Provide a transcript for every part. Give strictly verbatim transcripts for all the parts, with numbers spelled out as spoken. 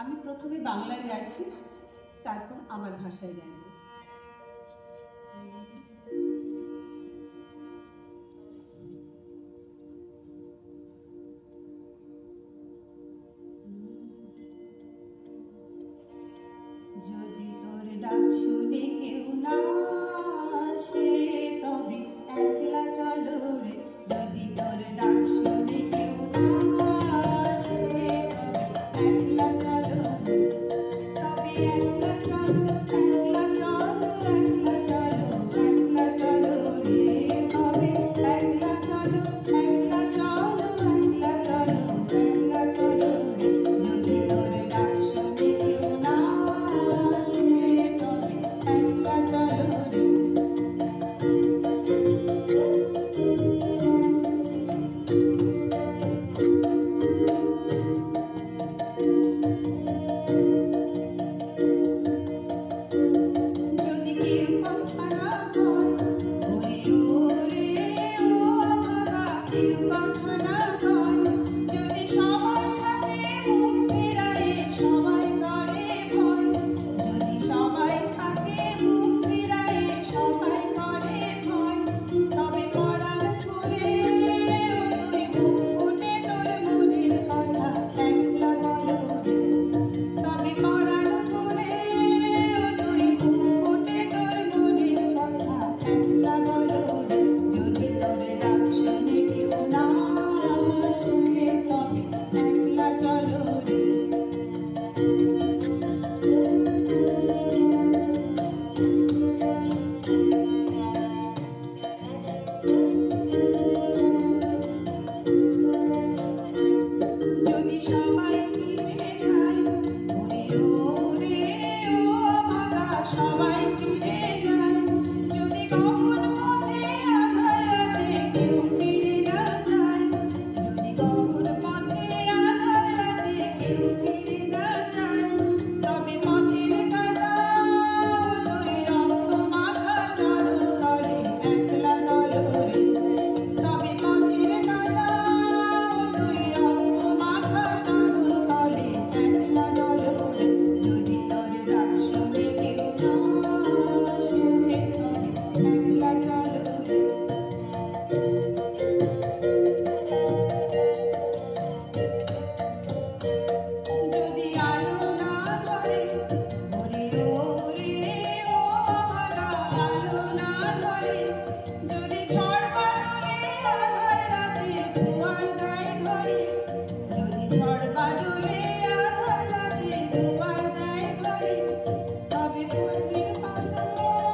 আমি প্রথমে বাংলায় গাইছি, তারপর আমার ভাষায় গাইব। যদি তোর ডাক শুনে কেউ না আসে তবে একলা চলো রে। যদি তোর ডাক শুনে কেউ না আসে তবে একলা চলো রে। তবে একলা চলো, একলা চলো, একলা চলো, একলা চলো রে। তবে একলা চলো, একলা চলো, একলা চলো, একলা চলো রে। যদি তোর ডাক শুনে কেউ না আসে তবে একলা চলো রে। যদি কেউ কথা না কয়, ওরে ওরে ও ভাগা, কেউ কথা না কয়। যদি সবাই থাকে মুখ ফিরায়ে, সবাই করে ভয়। যদি সবাই থাকে মুখ ফিরায়ে, সবাই করে ভয়। তবে পরাণ খুলে তুই মুখ ফুটে তোর মনের কথা একলা বলো রে। তবে পরাণ খুলে তুই মুখ ফুটে তোর মনের কথা একলা বলো রে। যদি তোর ডাক শুনে কেউ না আসে তবে একলা চলো রে। যদি সবাই ফিরে যায়, ওরে ওরে ও ভাগা, সবাই ফিরে যায়। যদি কখন পথে আধার রাতে কেউ ফিরে না যায়, যদি কখন পথে আধার রাতে কেউ ফিরে না যায়। তবে পথের কাঁটা তুই রক্ত মাখা চরণ তলে একলা দলো রে। তবে পথের কাঁটা তুই রক্ত মাখা চরণ তলে একলা দলো রে। যদি তোর ডাক শুনে কেউ না আসে তবে একলা চলো রে। যদি আলো না ধরে, ওরে ওরে ও ভাগা, আলো না ধরে। যদি ঝড় বাদলে আধার রাতে দুয়ার দেয় ঘরে। যদি ঝড় বাদলে আধার রাতে দুয়ার দেয় ঘরে। তবে পথের পাতা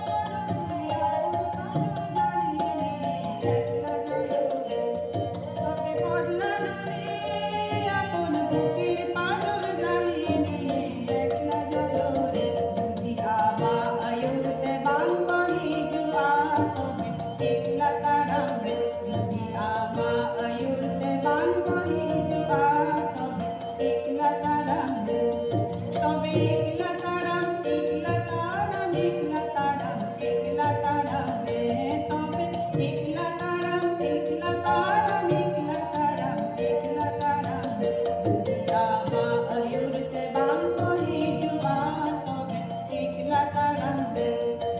জ্বালিয়ে নিয়ে একলা চলো রে। তবে বদলা নামে আপন বুকের পাথর জ্বালিয়ে নিয়ে একলা চলো রে। যদি আমায়ুতে বান বহি জুয়া তবে একলা তাড়াম রে। যদি আমায়ুতে বান বহি জুয়া তবে একলা তাড়াম রে। তবে একলা তাড়াম, একলা তাড়াম, একলা তাড়াম, একলা তাড়াম রে। তবে একলা তাড়াম, একলা তাড়াম, একলা তাড়াম, একলা তাড়াম রে। যদি আমায়ুতে বান বহি জুয়া তবে একলা তাড়াম রে।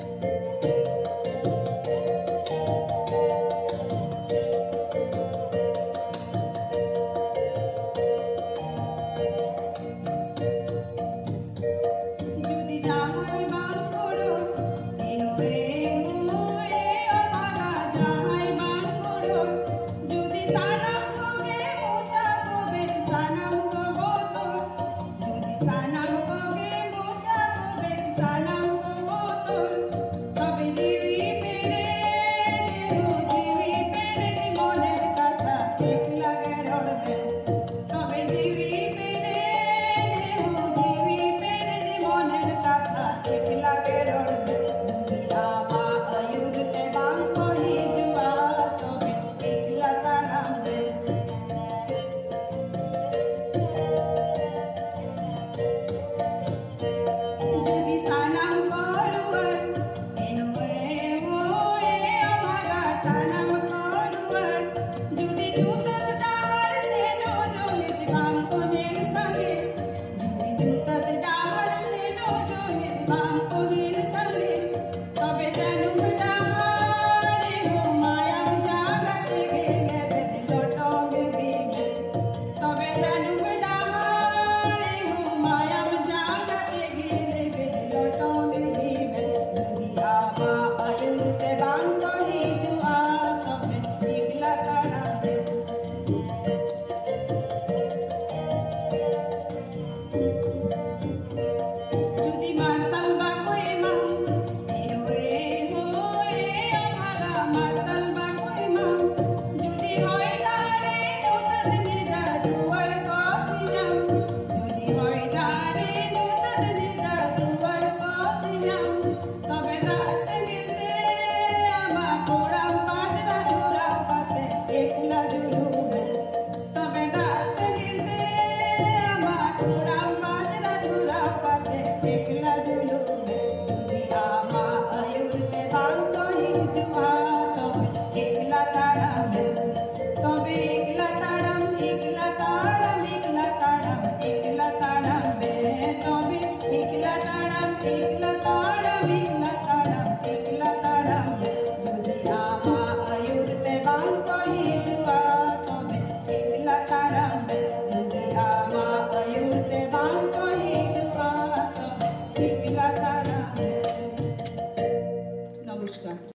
যদি জামাই বান করো এনো এনো এ ও ভাগা, জামাই বান করো। যদি সানাম কবে মোছা কবে সানাম কবো তো। যদি সানাম কবে মোছা কবে সানাম কবো তো। তবে দিবি পেরে দেহ, দিবি পেরে মনের কথা একলা গেরড়বে। তবে দিবি পেরে দেহ, দিবি পেরে মনের কথা একলা গেরড়বে। যদি আমায়ুতে বান বহি জুয়া তবে একলা তাড়াম রে। যদি সানাম করুয়ার এনো এ ও এ ভাগা, সানাম করুয়ার। যদি দুধ তাহার সেনো বান্তহীন জুয়া